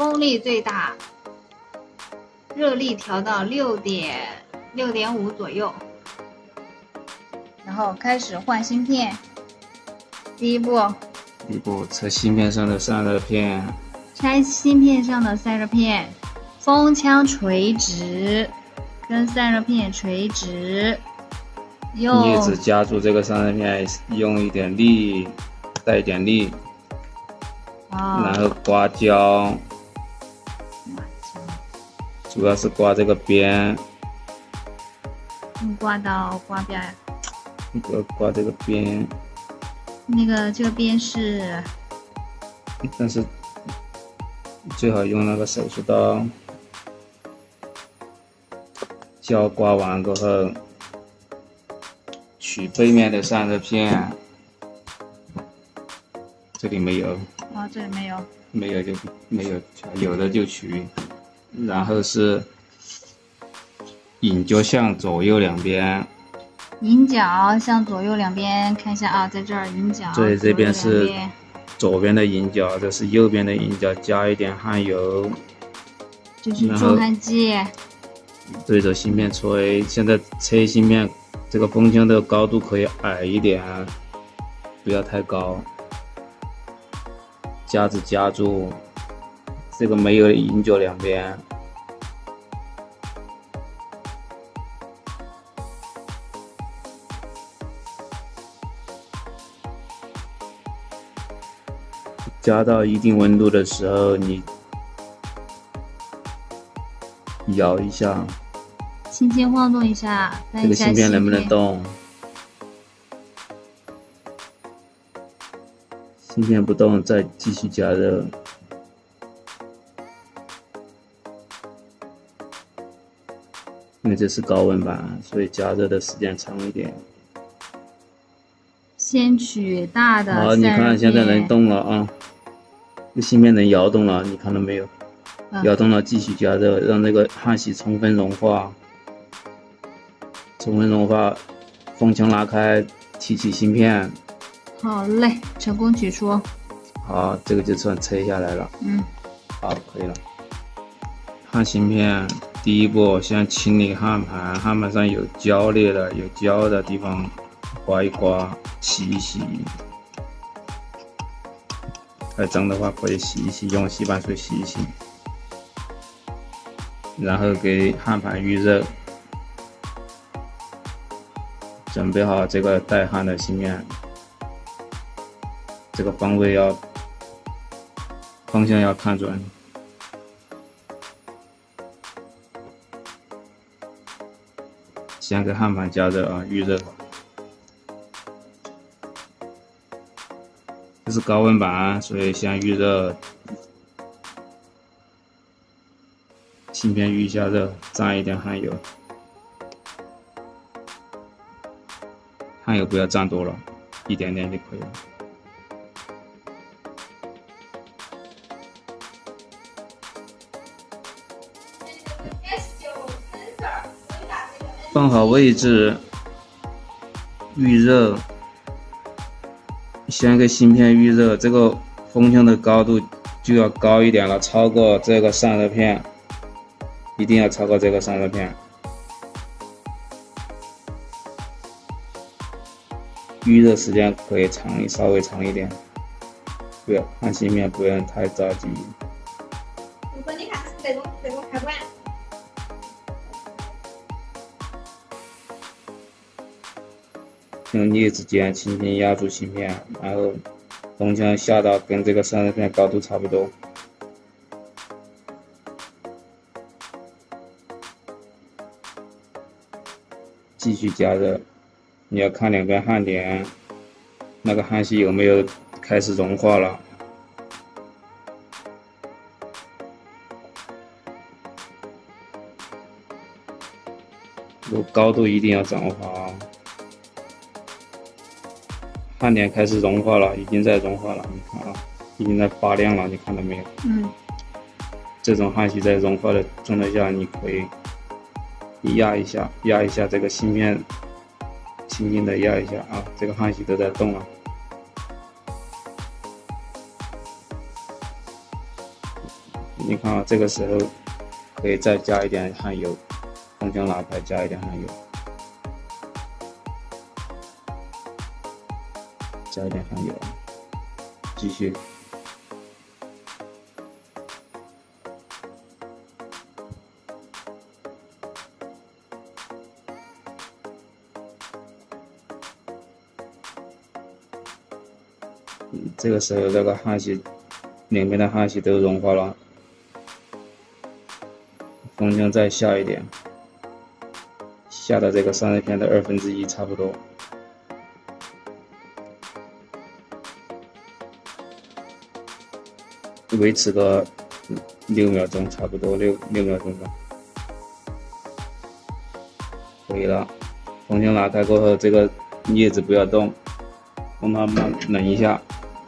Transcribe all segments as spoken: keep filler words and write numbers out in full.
风力最大，热力调到六点六点五左右，然后开始换芯片。第一步， 第一步拆芯片上的散热片， 拆芯片上的散热片，风腔垂直，跟散热片垂直。用一直夹住这个散热片，用一点力，带一点力， 哦、 然后刮胶，主要是刮这个边， 用刮刀刮边， 那个刮这个边， 那个这个边是， 但是最好用那个手术刀，胶刮完过后。取背面的散热片，这里没有， 哦，这里没有， 没有就没有，有的就取。然后是引脚向左右两边， 引脚向左右两边，看一下啊，在这儿引脚， 对，这边是边左边的引脚，这是右边的引脚，加一点焊油， 就是重焊剂， 对着芯片吹。现在吹芯片。这个风腔的高度可以矮一点，不要太高。夹子夹住，这个没有引脚两边。加到一定温度的时候，你摇一下。 轻轻晃动一下， 这个芯片能不能动？芯片不动，再继续加热。因为这是高温板，所以加热的时间长一点。 先取大的散热片。 好，你看现在能动了啊！这芯片能摇动了，你看到没有？嗯、摇动了，继续加热，让那个焊锡充分融化。充分融化，风腔拉开，提起芯片。 好嘞，成功取出。 好，这个就算拆下来了。 嗯， 好，可以了。焊芯片，第一步先清理焊盘，焊盘上有胶裂的、有胶的地方，刮一刮，洗一洗。太脏的话可以洗一洗，用洗板水洗一洗。然后给焊盘预热。准备好这个带焊的芯片，这个方位要方向要看准。先给焊盘加热啊，预热。这是高温板，所以先预热，芯片预一下热，沾一点焊油。焊油不要沾多了，一点点就可以了。放好位置，预热。先给芯片预热，这个风腔的高度就要高一点了，超过这个散热片，一定要超过这个散热片。预热时间可以长，稍微长一点，不要焊芯片不用太着急。 如果你看是这种这种开关， 用镊子尖轻轻压住芯片，然后风腔下到跟这个散热片高度差不多。继续加热。你要看两边焊点，那个焊锡有没有开始融化了。有高度一定要掌握好。焊点开始融化了，已经在融化了，你看啊，已经在发亮了，你看到没有？ 嗯。 这种焊锡在融化的状态下，你可以压一下，压一下这个芯片。轻轻的压一下啊，这个焊锡都在动了。 你看啊，这个时候可以再加一点焊油，风箱拉开，加一点焊油，加一点焊油，继续。嗯，这个时候这个焊锡两边的焊锡都融化了，风箱再下一点，下到这个散热片的二分之一差不多。维持个六秒钟，差不多六六秒钟吧，可以了。风箱拉开过后，这个镊子不要动，让它慢冷一下。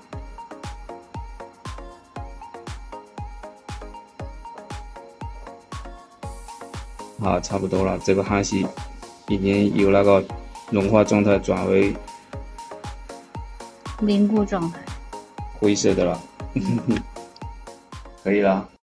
好，差不多了，这个焊锡已经由那个融化状态转为凝固状态， 灰色的了，可以了。